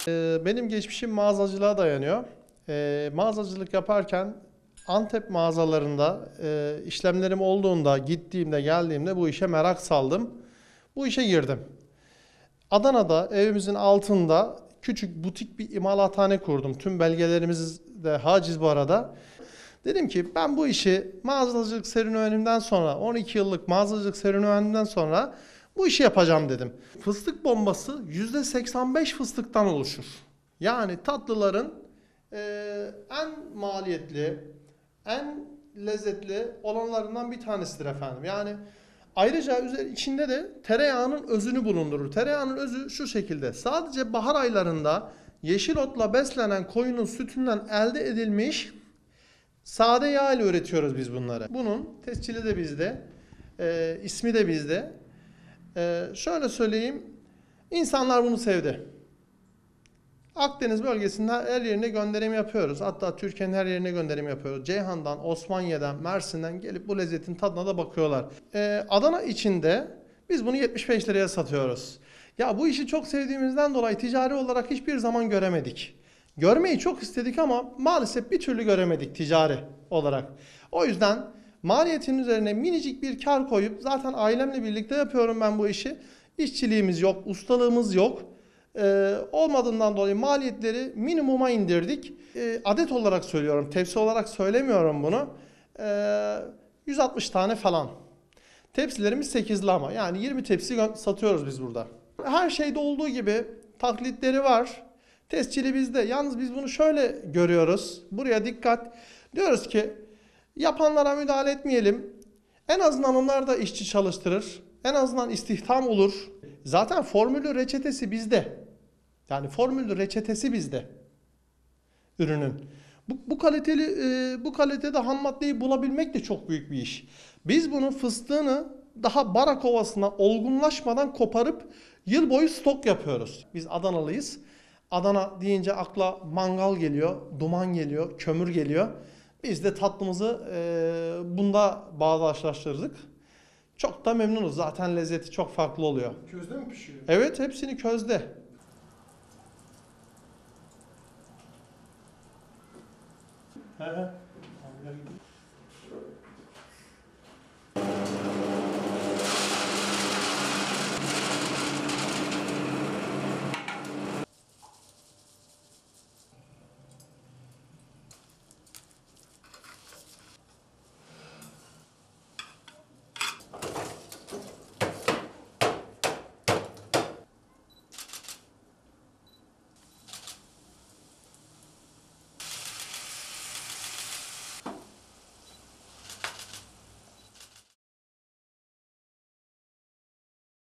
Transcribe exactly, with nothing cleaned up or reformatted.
Ee, Benim geçmişim mağazacılığa dayanıyor. Ee, mağazacılık yaparken Antep mağazalarında e, işlemlerim olduğunda, gittiğimde, geldiğimde bu işe merak saldım. Bu işe girdim. Adana'da evimizin altında küçük butik bir imalathane kurdum. Tüm belgelerimiz de haciz bu arada. Dedim ki ben bu işi mağazacılık serüvenimden sonra, on iki yıllık mağazacılık serüvenimden sonra bu işi yapacağım dedim. Fıstık bombası yüzde seksen beş fıstıktan oluşur. Yani tatlıların eee, en maliyetli, en lezzetli olanlarından bir tanesidir efendim. Yani ayrıca üzer- içinde de tereyağının özünü bulundurur. Tereyağının özü şu şekilde. Sadece bahar aylarında yeşil otla beslenen koyunun sütünden elde edilmiş sade yağ ile üretiyoruz biz bunları. Bunun tescili de bizde, e, ismi de bizde. E, şöyle söyleyeyim, insanlar bunu sevdi. Akdeniz bölgesinde her yerine gönderim yapıyoruz. Hatta Türkiye'nin her yerine gönderim yapıyoruz. Ceyhan'dan, Osmaniye'den, Mersin'den gelip bu lezzetin tadına da bakıyorlar. Ee, Adana içinde biz bunu yetmiş beş liraya satıyoruz. Ya bu işi çok sevdiğimizden dolayı ticari olarak hiçbir zaman göremedik. Görmeyi çok istedik ama maalesef bir türlü göremedik ticari olarak. O yüzden maliyetin üzerine minicik bir kar koyup zaten ailemle birlikte yapıyorum ben bu işi. İşçiliğimiz yok, ustalığımız yok. Ee, olmadığından dolayı maliyetleri minimuma indirdik. Ee, adet olarak söylüyorum, tepsi olarak söylemiyorum bunu. Ee, yüz altmış tane falan. Tepsilerimiz sekizli ama yani yirmi tepsi satıyoruz biz burada. Her şeyde olduğu gibi taklitleri var. Tescili bizde. Yalnız biz bunu şöyle görüyoruz. Buraya dikkat. Diyoruz ki yapanlara müdahale etmeyelim. En azından onlar da işçi çalıştırır. En azından istihdam olur. Zaten formülü reçetesi bizde. Yani formülü reçetesi bizde ürünün. Bu, bu kaliteli e, bu kalitede ham maddeyi bulabilmek de çok büyük bir iş. Biz bunun fıstığını daha barak ovasına olgunlaşmadan koparıp yıl boyu stok yapıyoruz. Biz Adanalıyız. Adana deyince akla mangal geliyor, duman geliyor, kömür geliyor. Biz de tatlımızı e, bunda bağdaşlaştırdık. Çok da memnunuz. Zaten lezzeti çok farklı oluyor. Közde mi pişiyor? Evet, hepsini közde. He he.